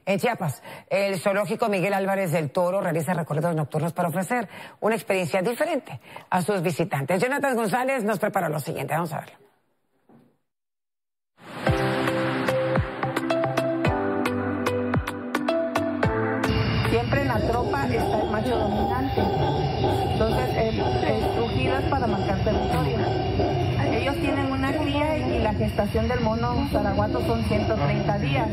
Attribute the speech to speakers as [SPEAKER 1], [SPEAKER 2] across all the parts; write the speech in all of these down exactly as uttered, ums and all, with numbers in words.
[SPEAKER 1] En Chiapas, el zoológico Miguel Álvarez del Toro realiza recorridos nocturnos para ofrecer una experiencia diferente a sus visitantes. Jonathan González nos prepara lo siguiente, vamos a verlo.
[SPEAKER 2] Siempre en la tropa está el macho dominante, entonces el, el rugido es para marcar territorio. Ellos tienen una cría y la gestación del mono zaraguato son ciento treinta días.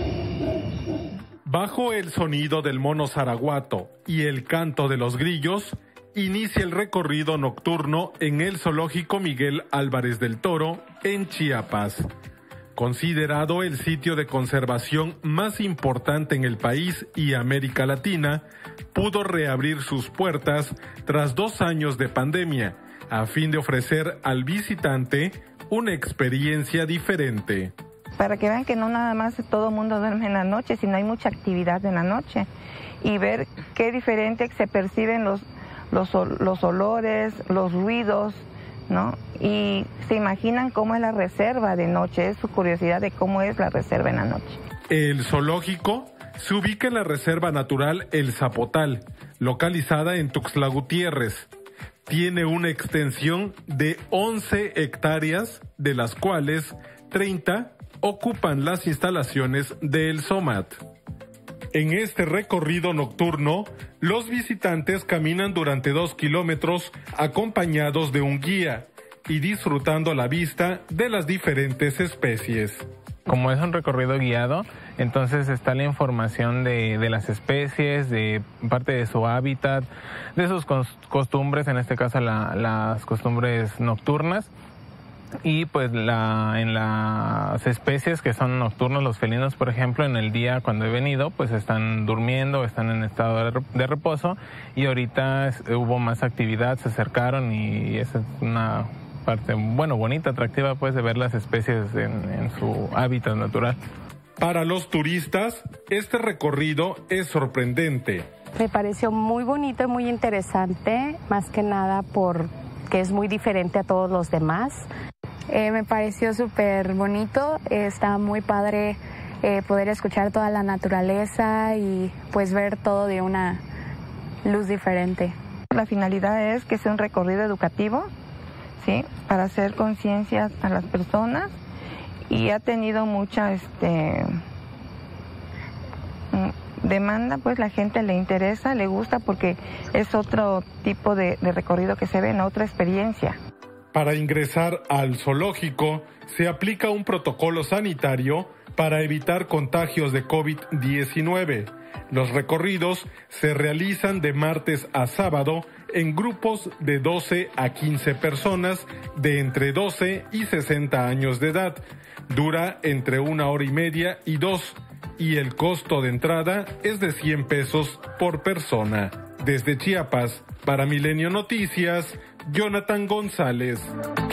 [SPEAKER 3] Bajo el sonido del mono zaraguato y el canto de los grillos, inicia el recorrido nocturno en el zoológico Miguel Álvarez del Toro, en Chiapas. Considerado el sitio de conservación más importante en el país y América Latina, pudo reabrir sus puertas tras dos años de pandemia, a fin de ofrecer al visitante una experiencia diferente.
[SPEAKER 2] Para que vean que no nada más todo el mundo duerme en la noche, sino hay mucha actividad en la noche. Y ver qué diferente se perciben los, los, los olores, los ruidos, ¿no? Y se imaginan cómo es la reserva de noche, es su curiosidad de cómo es la reserva en la noche.
[SPEAKER 3] El zoológico se ubica en la Reserva Natural El Zapotal, localizada en Tuxtla Gutiérrez. Tiene una extensión de once hectáreas, de las cuales treinta ocupan las instalaciones del SOMAT. En este recorrido nocturno, los visitantes caminan durante dos kilómetros acompañados de un guía y disfrutando la vista de las diferentes especies.
[SPEAKER 4] Como es un recorrido guiado, entonces está la información de, de las especies, de parte de su hábitat, de sus costumbres, en este caso la, las costumbres nocturnas. Y pues la, en las especies que son nocturnos, los felinos, por ejemplo, en el día cuando he venido, pues están durmiendo, están en estado de reposo, y ahorita es, hubo más actividad, se acercaron, y esa es una parte, bueno, bonita, atractiva, pues, de ver las especies en, en su hábitat natural.
[SPEAKER 3] Para los turistas, este recorrido es sorprendente.
[SPEAKER 5] Me pareció muy bonito y muy interesante, más que nada porque es muy diferente a todos los demás.
[SPEAKER 6] Eh, me pareció súper bonito, eh, está muy padre eh, poder escuchar toda la naturaleza y pues ver todo de una luz diferente.
[SPEAKER 2] La finalidad es que sea un recorrido educativo, ¿sí? Para hacer conciencia a las personas, y ha tenido mucha este, demanda, pues la gente le interesa, le gusta, porque es otro tipo de, de recorrido que se ve, en otra experiencia.
[SPEAKER 3] Para ingresar al zoológico se aplica un protocolo sanitario para evitar contagios de COVID diecinueve. Los recorridos se realizan de martes a sábado en grupos de doce a quince personas de entre doce y sesenta años de edad. Dura entre una hora y media y dos, y el costo de entrada es de cien pesos por persona. Desde Chiapas, para Milenio Noticias, Jonathan González.